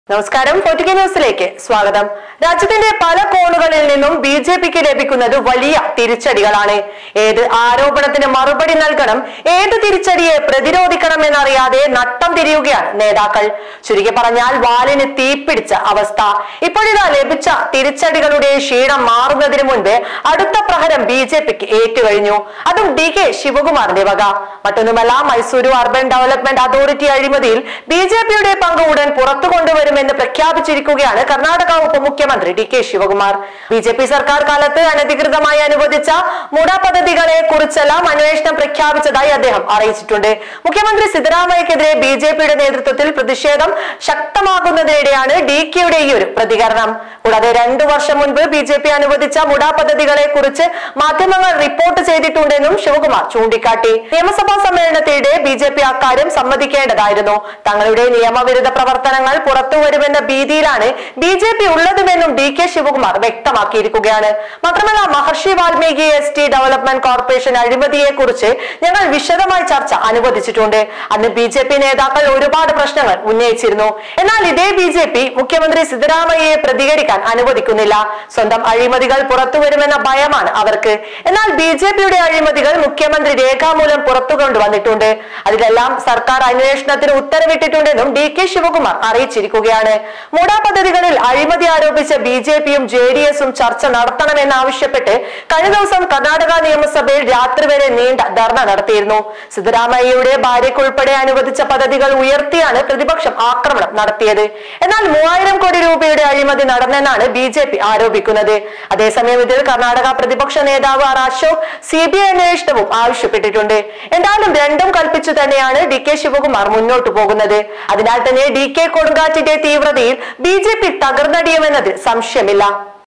നമസ്കാരം. പൊറ്റിക്കൽ ന്യൂസിലേക്ക് സ്വാഗതം. രാജ്യത്തിന്റെ പല കോണുകളിൽ നിന്നും ബിജെപിക്ക് ലഭിക്കുന്നത് വലിയ തിരിച്ചടികളാണ്. ഏത് ആരോപണത്തിന് മറുപടി നൽകണം, ഏത് തിരിച്ചടിയെ പ്രതിരോധിക്കണം എന്നറിയാതെ നട്ടം തിരിയുകയാണ് നേതാക്കൾ. ചുരുക്കി പറഞ്ഞാൽ വാലിന് തീപിടിച്ച അവസ്ഥ. ഇപ്പോഴിതാ ലഭിച്ച തിരിച്ചടികളുടെ ക്ഷീണം മാറുന്നതിന് മുൻപേ അടുത്ത പ്രഹരം ബിജെപിക്ക് ഏറ്റുകഴിഞ്ഞു. അതും DK ശിവകുമാറിന്റെ വക. മറ്റൊന്നുമല്ല, മൈസൂരു അർബൻ ഡെവലപ്മെന്റ് അതോറിറ്റി അഴിമതിയിൽ ബിജെപിയുടെ പങ്ക് ഉടൻ പുറത്തു കൊണ്ടുവരുമെന്ന് പ്രഖ്യാപിച്ചിരിക്കുകയാണ് കർണാടക ഉപമുഖ്യമന്ത്രി DK ശിവകുമാർ. ബിജെപി സർക്കാർ കാലത്ത് അനധികൃതമായി അനുവദിച്ച മുഡ പദ്ധതികളെ കുറിച്ചെല്ലാം അന്വേഷണം പ്രഖ്യാപിച്ചതായി അദ്ദേഹം അറിയിച്ചിട്ടുണ്ട്. മുഖ്യമന്ത്രി സിദ്ധരാമയ്യക്കെതിരെ ബിജെപിയുടെ നേതൃത്വത്തിൽ പ്രതിഷേധം ശക്തമാകുന്നതിനിടെയാണ് DKയുടെ ഈ ഒരു പ്രതികരണം. കൂടാതെ 2 വർഷം മുൻപ് ബിജെപി അനുവദിച്ച മുഡ പദ്ധതികളെ കുറിച്ച് മാധ്യമങ്ങൾ റിപ്പോർട്ട് ചെയ്തിട്ടുണ്ടെന്നും ശിവകുമാർ ചൂണ്ടിക്കാട്ടി. നിയമസഭാ സമ്മേളനത്തിനിടെ ബിജെപി അക്കാര്യം സമ്മതിക്കേണ്ടതായിരുന്നു. തങ്ങളുടെ നിയമവിരുദ്ധ പ്രവർത്തനങ്ങൾ പുറത്തുവരുമെന്ന ഭീതിയിലാണ് ബിജെപി ഉള്ളതുമെന്നും DK ശിവകുമാർ വ്യക്തമാക്കിയിരിക്കുകയാണ്. മാത്രമല്ല, Maharshi Valmiki ST development corporation അഴിമതിയെ കുറിച്ച് ഞങ്ങൾ വിശദമായി ചർച്ച അനുവദിച്ചിട്ടുണ്ട്. അന്ന് ബിജെപി നേതാക്കൾ ഒരുപാട് പ്രശ്നങ്ങൾ ഉന്നയിച്ചിരുന്നു. എന്നാൽ ഇതേ ബിജെപി മുഖ്യമന്ത്രി സിദ്ധരാമയ്യയെ പ്രതികരിക്കാൻ അനുവദിക്കുന്നില്ല. സ്വന്തം അഴിമതികൾ പുറത്തുവരുമെന്ന ഭയമാണ് അവർക്ക്. എന്നാൽ ബിജെപിയുടെ അഴിമതികൾ മുഖ്യമന്ത്രി രേഖാമൂലം പുറത്തു കൊണ്ടുവന്നിട്ടുണ്ട്. അതിലെല്ലാം സർക്കാർ അന്വേഷണത്തിന് ഉത്തരവിട്ടിട്ടുണ്ടെന്നും DK ശിവകുമാർ അറിയിച്ചിരിക്കുകയാണ്. മുഡ പദ്ധതികളിൽ അഴിമതി ആരോപിച്ച ബിജെപിയും JDS-ഉം ചർച്ച നടത്തണമെന്നാവശ്യപ്പെട്ട് കഴിഞ്ഞ ദിവസം കർണാടക നിയമസഭയിൽ രാത്രി വരെ നീണ്ട ധർണ നടത്തിയിരുന്നു. സിദ്ധരാമയ്യയുടെ ഭാര്യയ്ക്കുൾപ്പെടെ അനുവദിച്ച പദ്ധതികൾ ഉയർത്തിയാണ് പ്രതിപക്ഷം ആക്രമണം നടത്തിയത്. എന്നാൽ 3000 കോടി രൂപയുടെ അഴിമതി നടന്നെന്നാണ് ബിജെപി ആരോപിക്കുന്നത്. അതേസമയം ഇതിൽ കർണാടക പ്രതിപക്ഷ നേതാവ് അശോക് CBI അന്വേഷണവും ആവശ്യപ്പെട്ടിട്ടുണ്ട്. എന്തായാലും രണ്ടും കൽപ്പിച്ചു തന്നെയാണ് DK ശിവകുമാർ മുന്നോട്ടു പോകുന്നത്. അതിനാൽ തന്നെ DK കൊടുങ്കാറ്റിന്റെ തീവ്രതയിൽ ബിജെപി തകർന്നടിയുമെന്നതിൽ സംശയമില്ല.